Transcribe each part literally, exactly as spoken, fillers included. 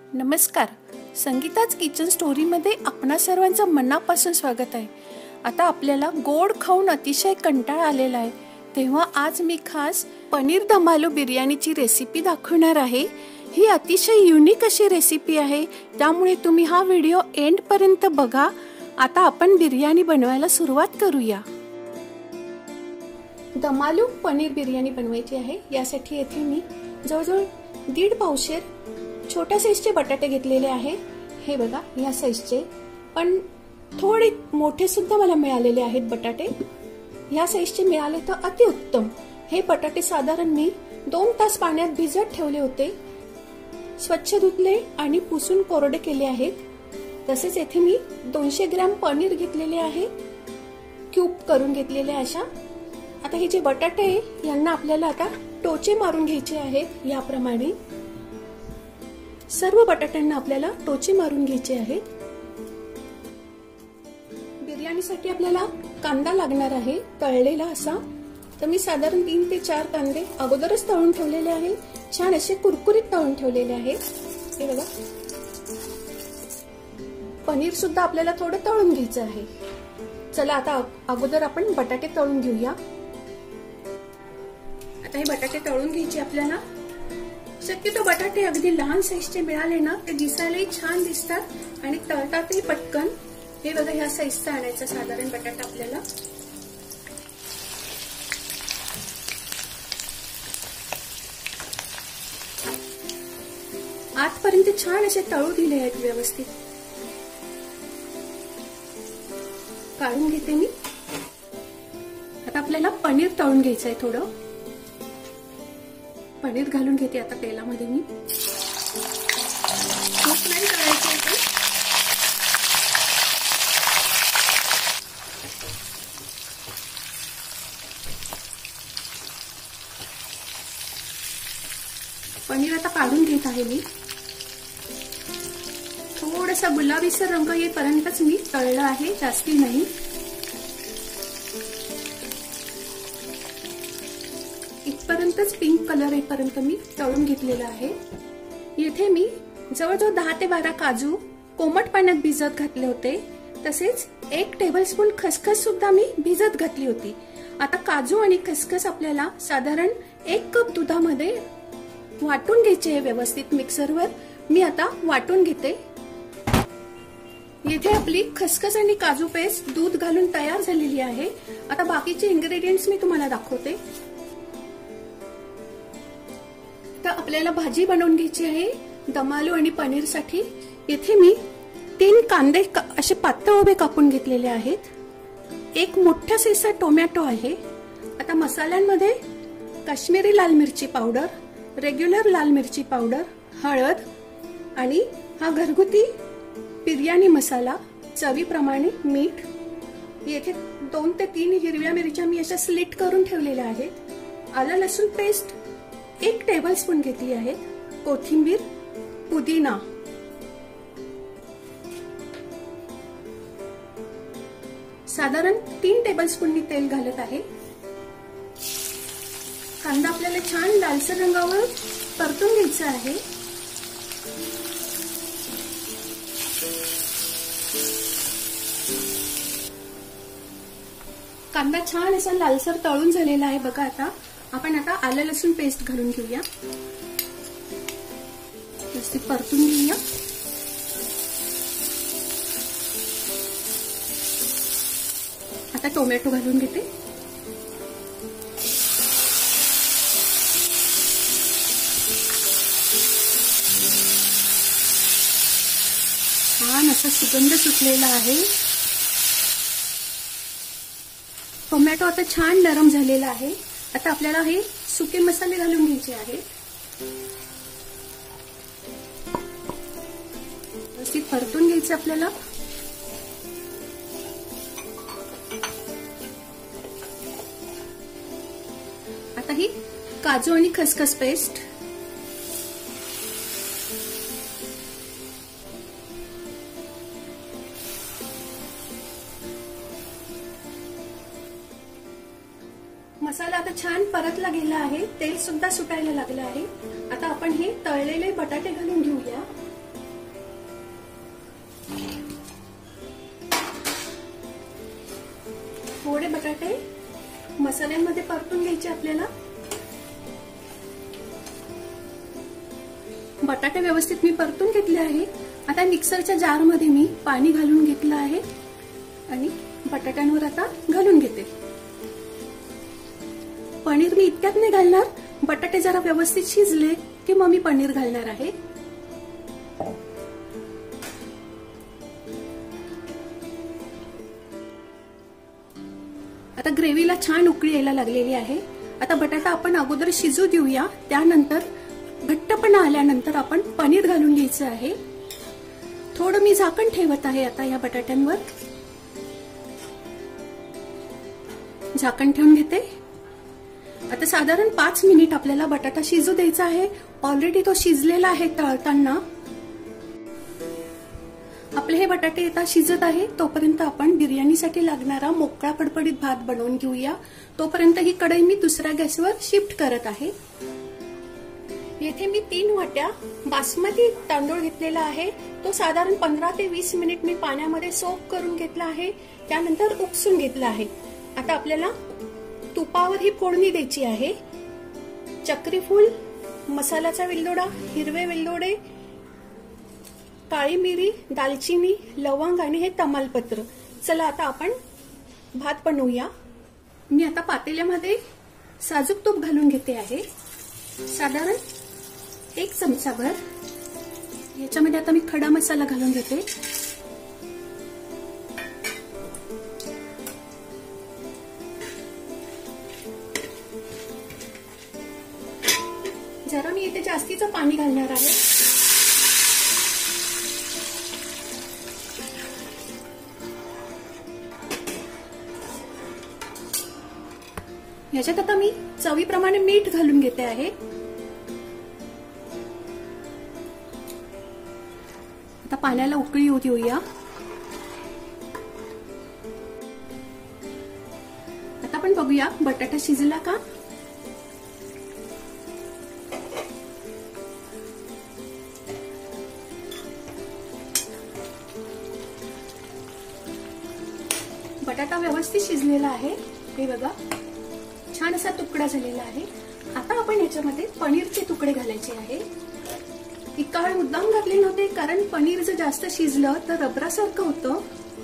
नमस्कार, संगीताच किचन स्टोरीमध्ये आपणा सर्वांचं मनापासून स्वागत आहे। आता आपल्याला गोड खाऊन अतिशय कंटाळा आलेला आहे, तेव्हा आज मी खास पनीर दम आलू बिर्याणीची रेसिपी दाखवणार आहे। ही अतिशय युनिक अशी रेसिपी आहे, त्यामुळे तुम्ही हा व्हिडिओ एंड पर्यंत बघा। आता आपण बिर्याणी बनवायला सुरुवात करूया। दम आलू पनीर बिर्याणी बनवायची आहे। यासाठी येथे मी जवळजवळ दीड पावशेर छोट्या साईजचे बटाटे घेतलेले आहे। हे बघा, या साईजचे, पण थोडे मोठे सुद्धा मला मिळालेले आहेत बटाटे। या साईजचे मिळाले तर अतिउत्तम। हे बटाटे साधारण मी दोन तास पाण्यात भिजत ठेवले होते, स्वच्छ धुतले आणि पुसून कोरडे केले आहेत। तसेच येथे मी दोनशे ग्रॅम पनीर घेतलेले आहे, क्यूब करून घेतलेले अशा। आता हे जे बटाटे आहे यांना आपल्याला आता टोचे मारून घ्यायचे आहेत। याप्रमाणे सर्व बटाट्यांना आपल्याला टोचे मारून घ्यायचे आहेत। बिर्याणीसाठी आपल्याला कांदा लागणार आहे, तळलेला असा। तर मी साधारण तीन ते चार कांदे अगोदरच तळून ठेवलेले आहे, छान असे कुरकुरीत तळून ठेवलेले आहेत। हे बघा, पनीर सुद्धा आपल्याला थोडं तळून घ्यायचं आहे। चला आता अगोदर आपण बटाटे तळून घेऊया। आता हे बटाटे तळून घ्यायचे आपल्याला। शक्यतो बटाटे अगदी लहान साईजचे मिळाले ना, ते दिसायलाही छान दिसतात आणि तळतातही पटकन। हे बघा, ह्या साईजचा आणायचा साधारण बटाटा आपल्याला। आतपर्यंत छान असे तळू दिले आहेत व्यवस्थित। काढून घेते मी। आता आपल्याला पनीर तळून घ्यायचं आहे थोडं। पनीर घालून घेते आता तेलामध्ये मी। खूप नाही तळायचं आहे, पनीर आता काढून घेत आहे मी। थोडासा गुलाबीसर रंग येईपर्यंतच मी तळलं आहे, जास्ती नाही। इथपर्यंतच पिंक कलर येईपर्यंत मी तळून घेतलेला आहे। येथे मी जवळजवळ दहा ते बारा काजू कोमट पाण्यात भिजत घातले होते। तसेच एक टेबलस्पून खसखस सुद्धा मी भिजत घातली होती। आता काजू आणि खसखस आपल्याला साधारण एक कप दुधामध्ये वाटून घ्यायचे आहे व्यवस्थित मिक्सरवर। मी आता वाटून घेते। येथे आपली खसखस आणि काजू पेस्ट दूध घालून तयार झालेली आहे। आता बाकीचे इन्ग्रेडियंट्स मी तुम्हाला दाखवते। तर आपल्याला भाजी बनवून घ्यायची आहे दम आलू आणि पनीर साठी। येथे मी तीन कांदे असे पातळ उभे कापून घेतलेले आहेत। एक मोठ्या साईजचा टोमॅटो आहे। आता मसाल्यांमध्ये काश्मीरी लाल मिरची पावडर, रेग्युलर लाल मिरची पावडर, हळद आणि हा घरगुती बिर्याणी मसाला, चवीप्रमाणे मीठ। येथे दोन ते तीन हिरव्या मिरच्या मी अशा स्लिट करून ठेवलेल्या आहेत। आलं लसूण पेस्ट एक टेबलस्पून घेतली आहे। कोथिंबीर, पुदिना, साधारण तीन टेबलस्पून मी तेल घालत आहे। कांदा आपल्याला छान लालसर रंगावर परतून घ्यायचा आहे। कांदा छान असा लालसर तळून झालेला आहे बघा। आता आपण आता आलं लसूण पेस्ट घालून घेऊया, व्यवस्थित परतून घेऊया। आता टोमॅटो घालून घेते। छान असा सुगंध सुटलेला आहे। टोमॅटो आता छान नरम झालेला आहे। आता आपल्याला हे सुके मसाले घालून घ्यायचे आहेत। व्यवस्थित परतून घ्यायचे आपल्याला। आता ही काजू आणि खसखस पेस्ट, मसाला आता छान परतला गेला आहे, तेल सुद्धा सुटायला लागलं आहे। आता आपण हे तळलेले बटाटे घालून घेऊया। मसाल्यांमध्ये परतून घ्यायचे आपल्याला। बटाटे व्यवस्थित मी परतून घेतले आहे। आता मिक्सरच्या जार मध्ये मी पाणी घालून घेतलं आहे आणि बटाट्यांवर आता घालून घेते। पनीर मी इतक्यात नाही घालणार, बटाटे जरा व्यवस्थित शिजले की मग मी पनीर घालणार आहे। आता ग्रेव्हीला छान उकळी यायला लागलेली आहे। आता बटाटा आपण अगोदर शिजू देऊया, त्यानंतर घट्टपणा आल्यानंतर आपण पनीर घालून घ्यायचं आहे। थोडं मी झाकण ठेवत आहे आता या बटाट्यांवर। झाकण ठेवून घेते। आता साधारण पाच मिनिट आपल्याला बटाटा शिजू द्यायचा आहे। ऑलरेडी तो शिजलेला आहे तळताना। आपले हे बटाटे आता शिजत आहे, तोपर्यंत आपण बिर्याणीसाठी लागणारा मोकळा फडफडीत भात बनवून घेऊया। तोपर्यंत ही कढई मी दुसऱ्या गॅसवर शिफ्ट करत आहे। येथे मी तीन वाट्या बासमती तांदूळ घेतलेला आहे। तो साधारण पंधरा ते वीस मिनिट मी पाण्यामध्ये सोक करून घेतला आहे, त्यानंतर उपसून घेतला आहे। आता आपल्याला तुपावर ही फोडणी द्यायची आहे। चक्री फूल, मसाल्याचा वेलदोडा, हिरवे वेलदोडे, काळी मिरी, दालचिनी, लवंग आणि हे तमालपत्र। चला आता आपण भात बनवूया। मी आता पातेल्यामध्ये साजूक तूप घालून घेते आहे, साधारण एक चमचाभर। याच्यामध्ये आता मी खडा मसाला घालून घेते। जरा मी इथे जास्तीचं पाणी घालणार आहे। याच्यात आता मी चवीप्रमाणे मीठ घालून घेते आहे। आता पाण्याला उकळी येऊ देऊया। आता आपण बघूया बटाटा शिजला का। बटाटा व्यवस्थित शिजलेला आहे, हे बघा छान असा तुकडा झालेला आहे। आता आपण याच्यामध्ये पनीरचे तुकडे घालायचे आहे। इतका वेळ मुद्दाम घातले नव्हते, कारण पनीर जर जास्त शिजलं तर रबरासारखं होतं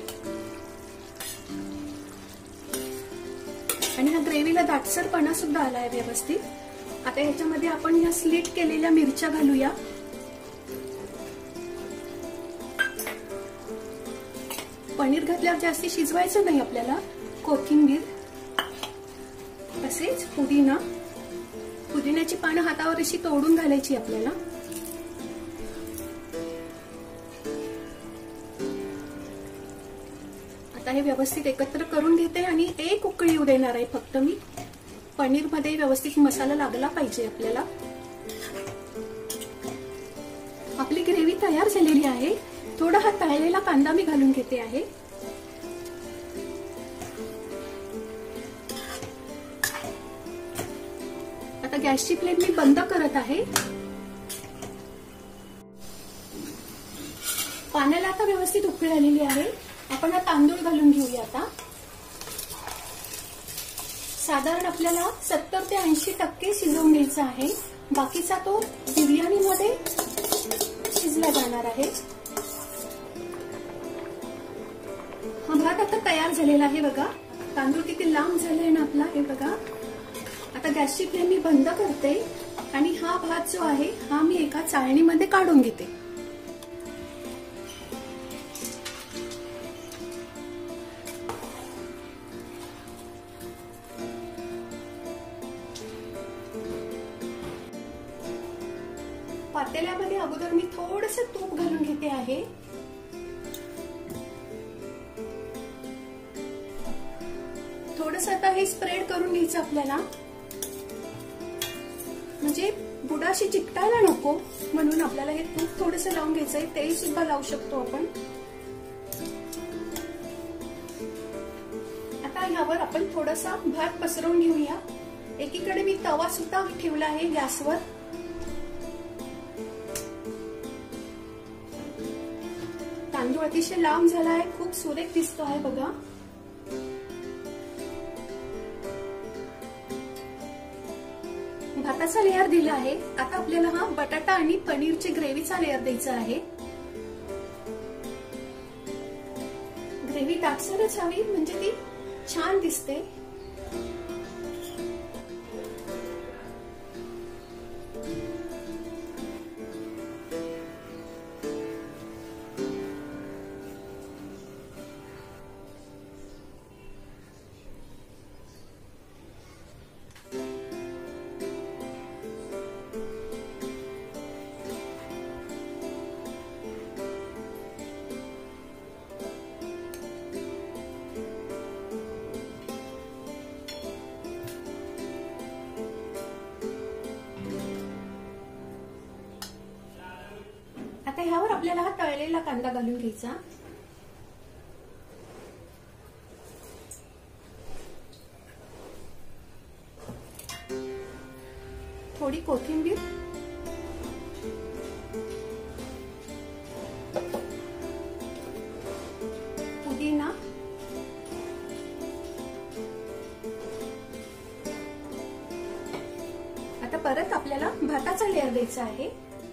आणि ह्या ग्रेव्हीला दाटसरपणा सुद्धा आलाय व्यवस्थित। आता याच्यामध्ये आपण ह्या स्लिट केलेल्या मिरच्या घालूया। पनीर घातल्यावर जास्ती शिजवायचं नाही आपल्याला। कोथिंबीर, तसेच पुदिना, पुदिन्याची पानं हातावर अशी तोडून घालायची आपल्याला। आता हे व्यवस्थित एकत्र करून घेते आणि एक उकळी येऊ देणार आहे फक्त मी। पनीर मध्ये व्यवस्थित मसाला लागला पाहिजे आपल्याला। आपली ग्रेव्ही तयार झालेली आहे। थोडा हा तळलेला कांदा मी घालून घेते आहे। आता गॅसची फ्लेम मी बंद करत आहे। पाण्याला आता व्यवस्थित उकळी आलेली आहे। आपण हा तांदूळ घालून घेऊया आता। साधारण आपल्याला सत्तर ते ऐंशी टक्के शिजवून घ्यायचा आहे, बाकीचा तो बिर्याणीमध्ये शिजला जाणार आहे। हा भात आता तयार झालेला आहे बघा। तांदूळ किती लांब झालाय ना आपला, हे बघा। आता गॅसची फ्लेम मी बंद करते आणि हा भात जो आहे हा मी एका चाळणीमध्ये काढून घेते। पातेल्यामध्ये अगोदर मी थोडंसं तूप घालून घेते आहे। थोडंसं आता हे स्प्रेड करून घ्यायचं आपल्याला, म्हणजे बुडाशी चिकटायला नको म्हणून आपल्याला हे तूप थोडंसं लावून घ्यायचंय। तेल सुद्धा लावू शकतो आपण। आता ह्यावर आपण थोडासा भात पसरवून घेऊया। एकीकडे मी तवा सुद्धा ठेवला आहे गॅसवर। तांदूळ अतिशय लांब झाला आहे, खूप सुरेख दिसतो आहे बघा। भाताचा लेअर दिला आहे. आता आपल्याला हा बटाटा आणि पनीरची ग्रेव्हीचा लेअर द्यायचा आहे. ग्रेव्ही दाटसरच हवी म्हणजे ती छान दिसते. आता ह्यावर आपल्याला हा तळलेला कांदा घालून घ्यायचा. थोडी कोथिंबीर, पुदिना, आता परत आपल्याला भाताचा लेअर द्यायचा आहे.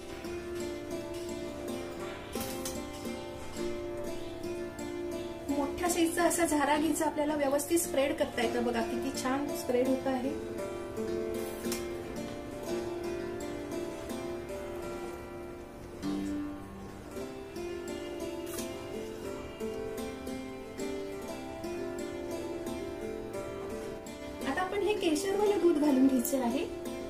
मोठ्या साईजचा असा झारा घ्यायचा. आपल्याला व्यवस्थित स्प्रेड करता येतं. बघा किती छान स्प्रेड होत आहे. आता आपण हे केशरवालं दूध घालून घ्यायचं आहे.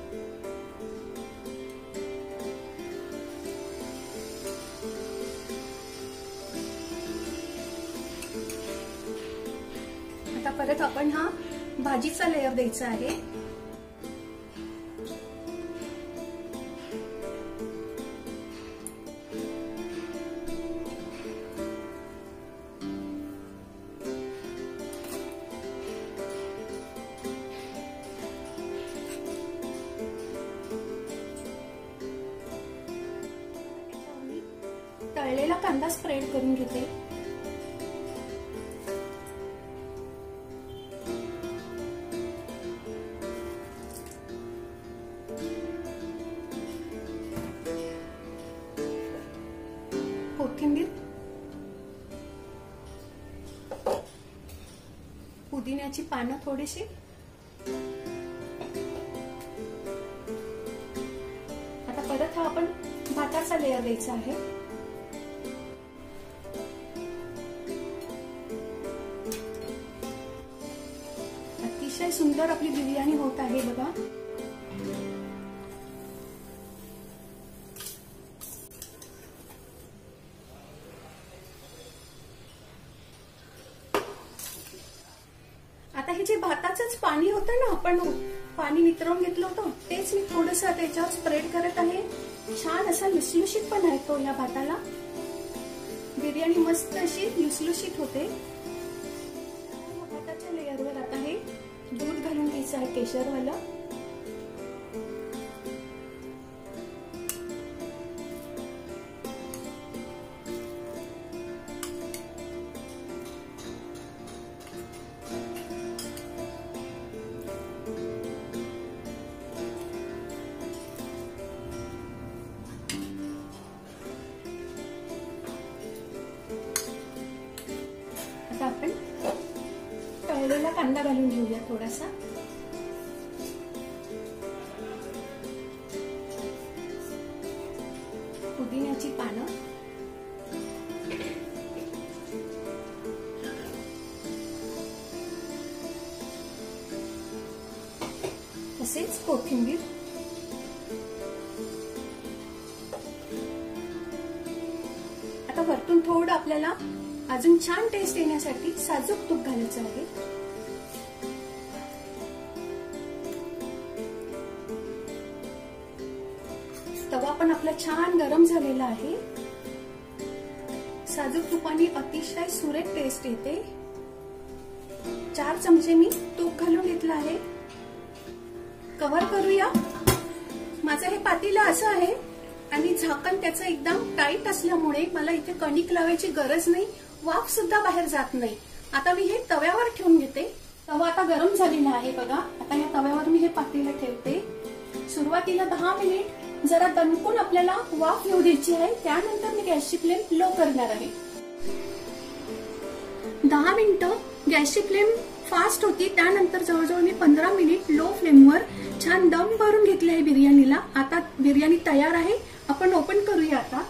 आता परत आपण हा भाजीचा लेअर द्यायचा आहे. तळलेला कांदा स्प्रेड करून घेते. कोथिंबीर, पुदिन्याची पानं थोडीशी, आता परत हा आपण भाताचा लेअर द्यायचा आहे. अतिशय सुंदर आपली बिर्याणी होत आहे बघा. आता हे जे भाताचंच पाणी होतं ना, आपण पाणी नितरवून घेतलं होतं, तेच मी थोडस त्याच्यावर स्प्रेड करत आहे. छान असा लुसलुशीतपणा येतो या भाताला. बिर्याणी मस्त अशी लुसलुशीत होते. भाताच्या लेअरवर आता हे दूध घालून घ्यायचं आहे केशरवालं. आता आपण तळलेला कांदा घालून घेऊया थोडासा. पुदिन्याची पानं, तसेच कोथिंबीर, आता वरतून थोडं आपल्याला अजून छान टेस्ट येण्यासाठी साजूक तूप घालायचं आहे. तवा पण आपला छान गरम झालेला आहे. साजूक तुपाने अतिशय सुरेख टेस्ट येते. चार चमचे मी तूप घालून घेतलं आहे. कव्हर करूया. माझं हे पातेलं असं आहे आणि झाकण त्याचं एकदम टाईट असल्यामुळे मला इथे कणिक लावायची गरज नाही. वाफ सुद्धा बाहेर जात नाही. आता मी हे तव्यावर ठेवून घेते. तवा आता गरम झालेला आहे बघा. आता या तव्यावर मी हे पातेलं ठेवते. सुरुवातीला दहा मिनिट जरा दणकून आपल्याला वाफ येऊ द्यायची आहे. त्यानंतर मी गॅसची फ्लेम लो करणार आहे. दहा मिनिटं गॅसची फ्लेम फास्ट होती. त्यानंतर जवळजवळ मी पंधरा मिनिट लो फ्लेमवर छान दम भरून घेतले आहे बिर्याणीला. आता बिर्याणी तयार आहे. आपण ओपन करूया आता.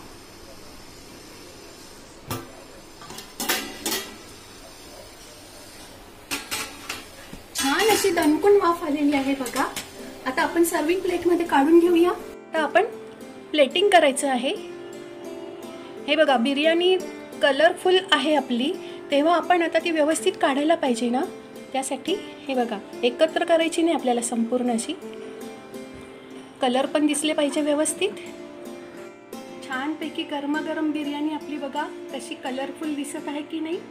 छान अशी दणकून वाफ आलेली आहे बघा. आता आपण सर्विंग प्लेट मध्ये काढून घेऊया. आता आपण प्लेटिंग करायचं आहे. हे बघा बिर्याणी कलरफुल आहे आपली, तेव्हा आपण आता ती व्यवस्थित काढायला पाहिजे ना. त्यासाठी हे बघा एकत्र करायची नाही आपल्याला संपूर्ण अशी. कलर पण दिसले पाहिजे व्यवस्थित. छानपैकी गरमागरम बिर्याणी आपली बघा कशी कलरफुल दिसत आहे की नाही.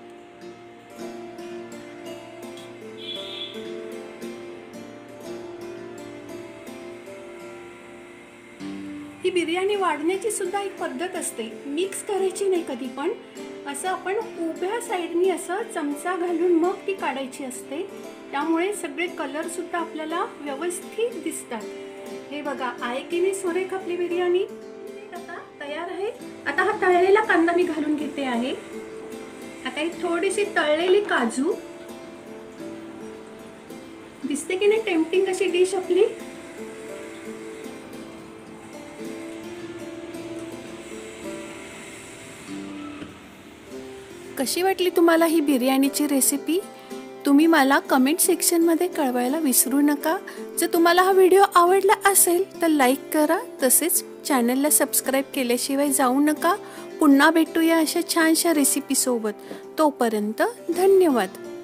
ही बिर्याणी वाढण्याची सुद्धा एक पद्धत असते. मिक्स करायची नाही कधी पण. असं आपण उभ्या साईडनी असं चमचा घालून मग ती काढायची असते. त्यामुळे सगळे कलर सुद्धा आपल्याला व्यवस्थित दिसतात. हे बघा आहे की नाही सुरेख आपली बिर्याणी. आता तयार आहे. आता हा तळलेला कांदा मी घालून घेते आहे. आता ही थोडीशी तळलेली काजू दिसते की नाही. टेम्पटिंग अशी डिश आपली. कशी वाटली तुम्हाला ही बिर्याणीची रेसिपी? तुम्ही मला कमेंट सेक्शनमध्ये कळवायला विसरू नका. जर तुम्हाला हा व्हिडिओ आवडला असेल तर लाईक करा. तसेच चॅनलला सबस्क्राईब केल्याशिवाय जाऊ नका. पुन्हा भेटूया अशा छानशा रेसिपीसोबत. तोपर्यंत धन्यवाद.